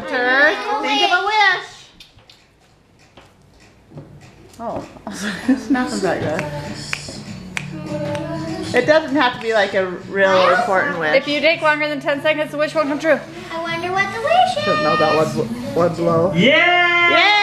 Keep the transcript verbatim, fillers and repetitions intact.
Hunter, think of a wish. Oh, it's nothing like that. It doesn't have to be like a real important wish. If you take longer than ten seconds, the wish won't come true. I wonder what the wish is. I don't know about one, one blow. Yeah! Yay!